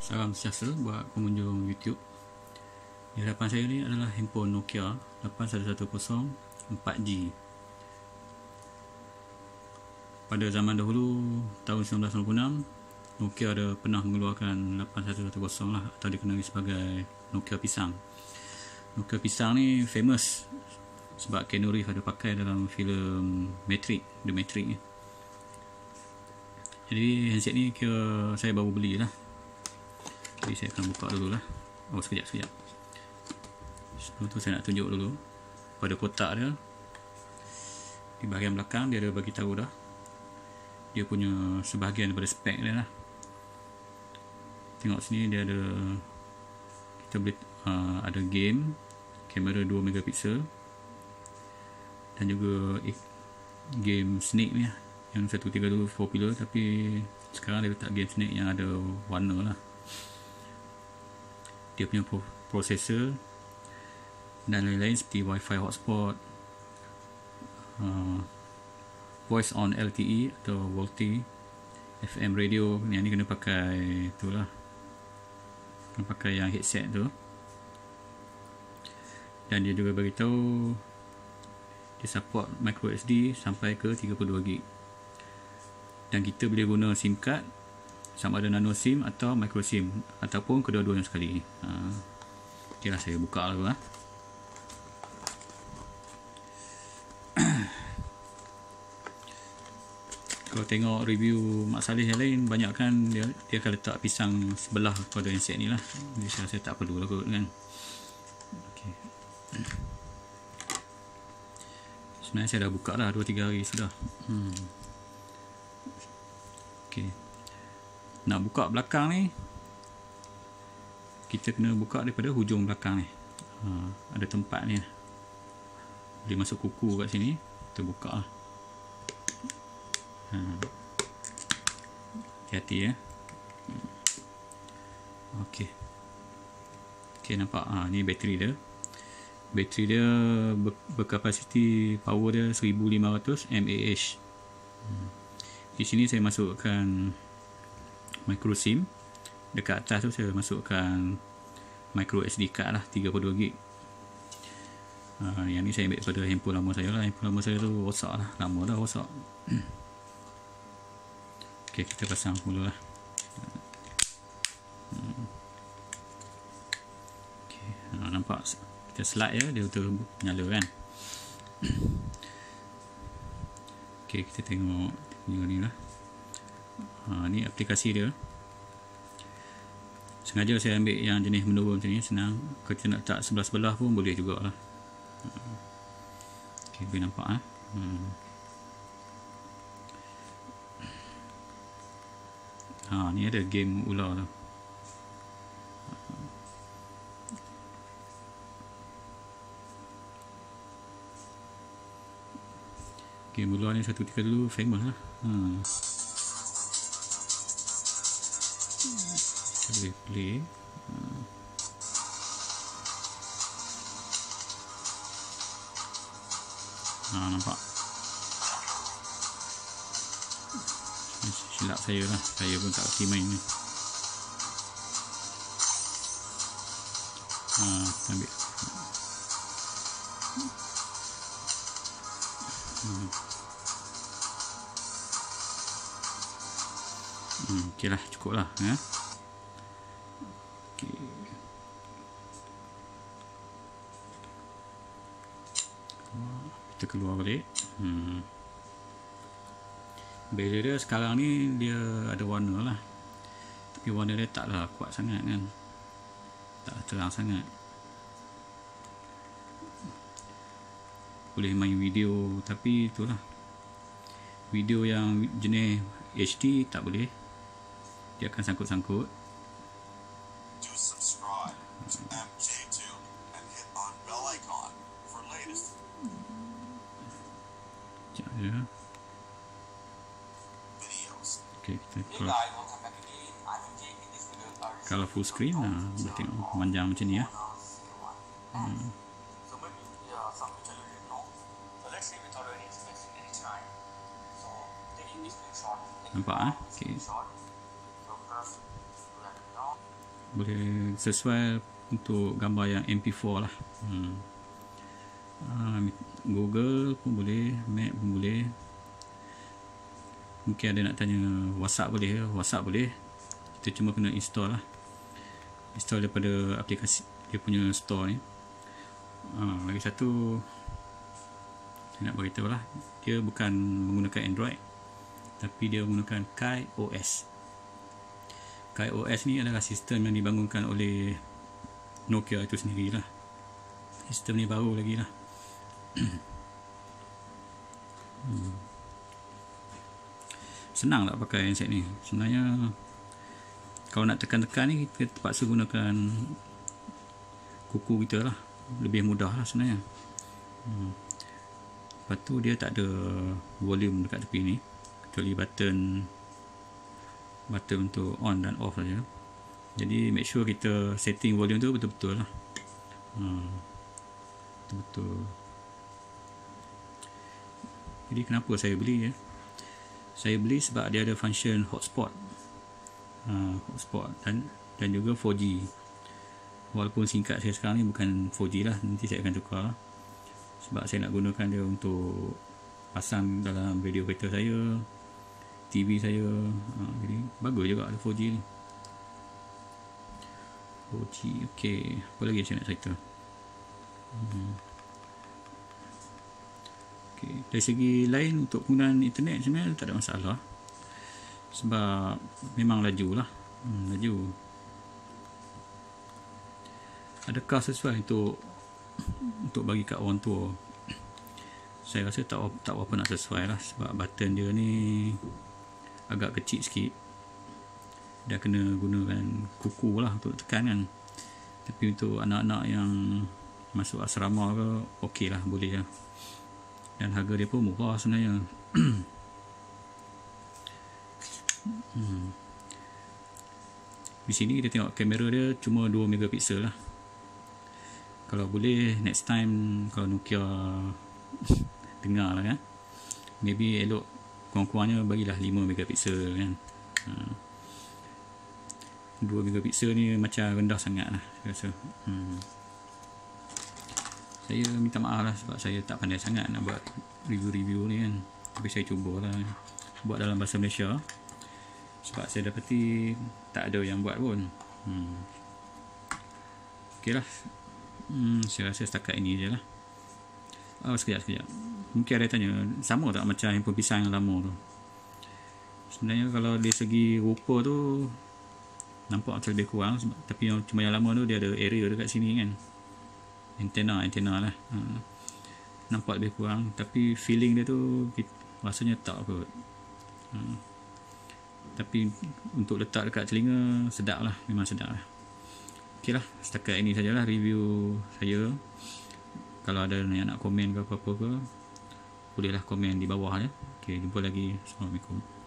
Salam sejahtera buat pengunjung YouTube. Di hadapan saya ni adalah handphone Nokia 8110 4G. Pada zaman dahulu, tahun 1996, Nokia ada pernah mengeluarkan 8110 lah, atau dikenali sebagai Nokia pisang. Nokia pisang ni famous sebab Keanu Reeves ada pakai dalam filem Matrix, The Matrix ni. Jadi handset ni kira saya baru beli lah. Jadi saya akan buka dulu lah. Oh, sekejap. Sebelum tu saya nak tunjuk dulu pada kotak dia. Di bahagian belakang dia ada bagi tahu dah dia punya sebahagian daripada spek dia lah. Tengok sini dia ada, kita boleh ada game, kamera 2 megapiksel, dan juga game Snake ni lah, yang 1.3 dulu popular, tapi sekarang dia letak game Snake yang ada warna lah. Dia punya prosesor dan lain-lain seperti Wi-Fi hotspot, voice on LTE atau VoLTE, FM radio. Yang ni kena pakai tu lah, kena pakai yang headset tu. Dan dia juga beritahu dia support micro SD sampai ke 32GB, dan kita boleh guna SIM card sama ada nano SIM atau micro SIM, ataupun kedua-duanya sekali. Ok lah, saya buka dulu lah. Kalau tengok review Mak Saleh yang lain, banyak kan dia akan letak pisang sebelah pada handset ni lah. Jadi saya tak perlu lah kot kan. Okay. Sebenarnya saya dah buka dah 2-3 hari sudah. Okay. Nak buka belakang ni, kita kena buka daripada hujung belakang ni. Ada tempat ni, boleh masuk kuku kat sini. Kita buka lah. Hati-hati ya. Ok, nampak ni bateri dia. Bateri dia berkapasiti power dia 1500 mAh. Di sini saya masukkan micro SIM. Dekat atas tu saya masukkan micro SD card lah, 32GB. Yang ni saya ambil pada handphone lama saya lah. Handphone lama saya tu rosak lah, lama dah rosak. Ok, kita pasang mula lah. Ok, nampak kita slide ya, dia betul nyala kan. Ok, kita tengok ni lah. Ni aplikasi dia. Sengaja saya ambil yang jenis menurun macam ni, senang. Kalau kita nak letak sebelah-sebelah pun boleh jugalah. Ok, boleh nampak lah. Ni ada game ular tu. Game ular ni 1.3 dulu famous lah. Kita boleh play. Nampak silap saya lah, saya pun tak kerti main ni. Kita ambil ok lah, cukup lah ya. Okay. Kita keluar balik. Barrier dia sekarang ni dia ada warna lah, tapi warna dia taklah kuat sangat kan, tak terang sangat. Boleh main video, tapi itulah, video yang jenis HD tak boleh, dia akan sangkut-sangkut. Sekejap je. Okay, kita kalau full screen boleh tengok panjang macam ni ya. Nampak Okay. boleh sesuai untuk gambar yang MP4 lah. Google pun boleh, Mac pun boleh. Mungkin ada nak tanya WhatsApp boleh ke? WhatsApp boleh, kita cuma kena install lah, install daripada aplikasi dia punya store ni. Lagi satu saya nak beritahu lah, dia bukan menggunakan Android tapi dia menggunakan KaiOS. KaiOS ni adalah sistem yang dibangunkan oleh Nokia itu sendirilah. Sistem ni baru lagi lah. Senang tak pakai handset ni? Sebenarnya kalau nak tekan-tekan ni kita terpaksa gunakan kuku kita lah, lebih mudah lah sebenarnya. Lepas tu dia tak ada volume dekat tepi ni, kecuali button untuk on dan off saja. Jadi make sure kita setting volume tu betul-betul lah. Betul-betul. Jadi kenapa saya beli ya? Saya beli sebab dia ada function hotspot. Hotspot dan juga 4G. Walaupun singkat saya sekarang ni bukan 4G lah, nanti saya akan tukar lah. Sebab saya nak gunakan dia untuk pasang dalam radio kereta saya, TV saya. Jadi bagus juga ada 4G ni. 4G, okey. Apa lagi saya nak cerita? Okay. Dari segi lain untuk penggunaan internet sebenarnya tak ada masalah, sebab memang laju lah. Laju. Adakah sesuai untuk bagi kat orang tua? Saya rasa tak apa nak sesuai lah, sebab button dia ni agak kecil sikit. Dah kena gunakan kuku lah untuk tekan kan. Tapi untuk anak-anak yang masuk asrama ke, okey lah, boleh lah. Dan harga dia pun murah sebenarnya. Di sini kita tengok kamera dia cuma 2 megapiksel lah. Kalau boleh next time kalau Nokia dengar lah kan, maybe elok kurang-kurangnya bagilah 5 megapiksel kan. 2 megapiksel ni macam rendah sangat lah saya rasa. Saya minta maaf lah sebab saya tak pandai sangat nak buat review-review ni kan. Tapi saya cubalah buat dalam bahasa Malaysia, sebab saya dapati tak ada yang buat pun. Okey lah. Saya rasa setakat ini je lah. Sekejap. Mungkin ada tanya, sama tak macam handphone pisang yang lama tu? Sebenarnya kalau dari segi rupa tu nampak macam lebih kurang, tapi cuma yang lama tu dia ada area dekat sini kan, antena lah. Nampak lebih kurang, tapi feeling dia tu rasanya tak kot. Tapi untuk letak dekat telinga sedap lah, memang sedap lah. Ok lah, setakat ini sajalah review saya. Kalau ada yang nak komen ke apa-apa ke, bolehlah komen di bawah ya. Ok, jumpa lagi. Assalamualaikum.